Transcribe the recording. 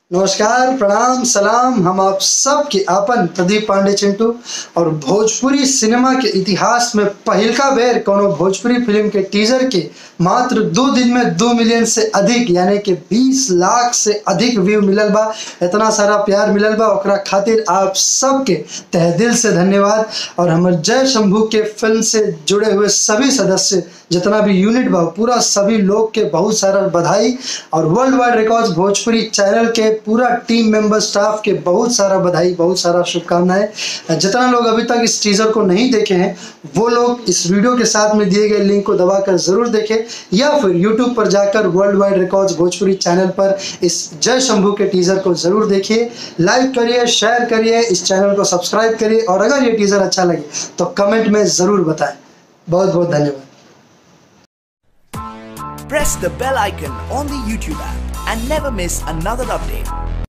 नमस्कार, प्रणाम, सलाम। हम आप सब के आपन प्रदीप पांडे चिंटू और भोजपुरी सिनेमा के इतिहास में पहिलका बेर कोनो भोजपुरी फिल्म के टीजर के मात्र 2 दिन में 2 मिलियन से अधिक यानी कि 20 लाख से अधिक व्यू मिलल बा। इतना सारा प्यार मिलल बा, ओकरा खातिर आप सबके तहे दिल से धन्यवाद। और हमर जय शंभू के फिल्म से जुड़े हुए सभी सदस्य, जितना भी यूनिट बा, पूरा सभी लोग के बहुत सारा बधाई। और world wide records Bhojpuri channel के पूरा टीम मेंबर स्टाफ के बहुत सारा बधाई, बहुत सारा शुभकामनाएं। जितना लोग अभी तक इस टीजर को नहीं देखे हैं वो लोग इस वीडियो के साथ में दिए गए लिंक को दबाकर जरूर देखें, या फिर यूट्यूब पर जाकर world wide records Bhojpuri channel पर इस जय शंभू के टीजर को जरूर देखिए। लाइक करिए, शेयर करिए, इस चैनल को सब्सक्राइब करिए और अगर ये टीजर अच्छा लगे तो कमेंट में जरूर बताएं। बहुत बहुत धन्यवाद। Press the bell icon on the YouTube app and never miss another update.